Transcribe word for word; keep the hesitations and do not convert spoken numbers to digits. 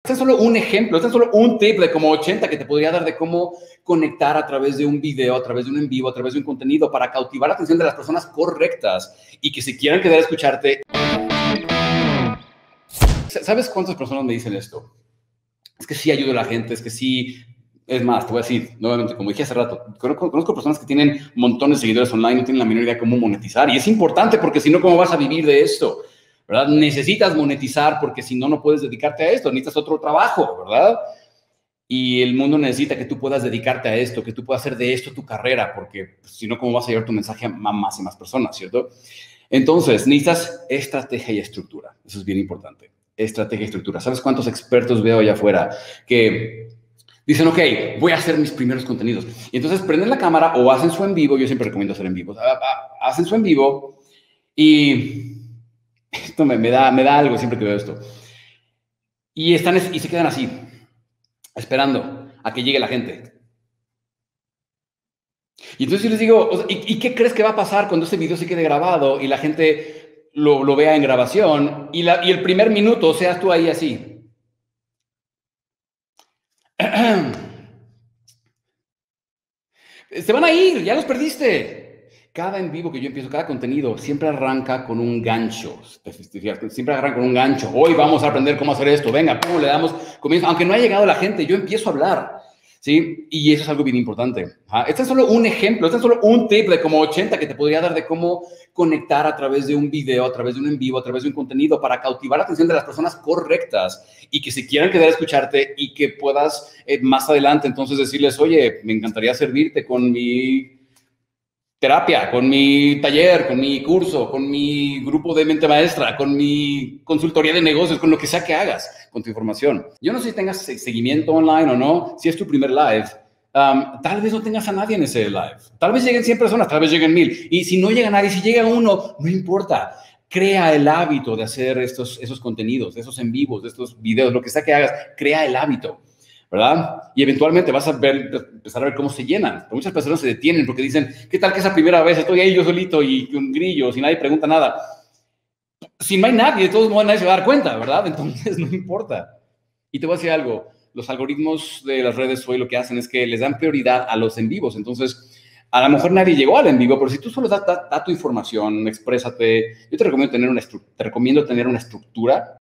Este es solo un ejemplo, este es solo un tip de como ochenta que te podría dar de cómo conectar a través de un video, a través de un en vivo, a través de un contenido para cautivar la atención de las personas correctas y que se quieran quedar a escucharte. ¿Sabes cuántas personas me dicen esto? Es que sí ayudo a la gente, es que sí. Es más, te voy a decir, nuevamente, como dije hace rato, conozco, conozco personas que tienen montones de seguidores online, no tienen la menor idea de cómo monetizar. Y es importante porque si no, ¿cómo vas a vivir de esto? ¿Verdad? Necesitas monetizar porque si no, no puedes dedicarte a esto. Necesitas otro trabajo, ¿verdad? Y el mundo necesita que tú puedas dedicarte a esto, que tú puedas hacer de esto tu carrera, porque pues, si no, ¿cómo vas a llevar tu mensaje a más y más personas, ¿cierto? Entonces, necesitas estrategia y estructura. Eso es bien importante. Estrategia y estructura. ¿Sabes cuántos expertos veo allá afuera que dicen, ok, voy a hacer mis primeros contenidos? Y entonces prenden la cámara o hacen su en vivo. Yo siempre recomiendo hacer en vivo. Hacen su en vivo y esto me, me, da, me da algo siempre que veo esto. Y, están, y se quedan así, esperando a que llegue la gente. Y entonces yo les digo, o sea, ¿y, ¿y qué crees que va a pasar cuando este video se quede grabado y la gente lo, lo vea en grabación y, la, y el primer minuto seas tú ahí así? Se van a ir, ya los perdiste. Cada en vivo que yo empiezo, cada contenido, siempre arranca con un gancho. Siempre arranca con un gancho. Hoy vamos a aprender cómo hacer esto. Venga, ¿cómo le damos comienzo? Aunque no haya llegado la gente, yo empiezo a hablar. ¿Sí? Y eso es algo bien importante. ¿Ah? Este es solo un ejemplo, este es solo un tip de como ochenta que te podría dar de cómo conectar a través de un video, a través de un en vivo, a través de un contenido para cautivar la atención de las personas correctas y que se quieran quedar a escucharte y que puedas eh, más adelante entonces decirles, oye, me encantaría servirte con mi terapia, con mi taller, con mi curso, con mi grupo de mente maestra, con mi consultoría de negocios, con lo que sea que hagas con tu información. Yo no sé si tengas seguimiento online o no, si es tu primer live, um, tal vez no tengas a nadie en ese live. Tal vez lleguen cien personas, tal vez lleguen mil. Y si no llega nadie, si llega uno, no importa. Crea el hábito de hacer estos, esos contenidos, esos en vivos, estos videos, lo que sea que hagas, crea el hábito, ¿verdad? Y eventualmente vas a ver, empezar a ver cómo se llenan. Pero muchas personas se detienen porque dicen, ¿qué tal que esa primera vez estoy ahí yo solito y con grillos y nadie pregunta nada? Si no hay nadie, de todos modos nadie se va a dar cuenta, ¿verdad? Entonces no importa. Y te voy a decir algo, los algoritmos de las redes hoy lo que hacen es que les dan prioridad a los en vivos. Entonces, a lo mejor nadie llegó al en vivo, pero si tú solo das da, da tu información, exprésate. Yo te recomiendo tener una, te recomiendo tener una estructura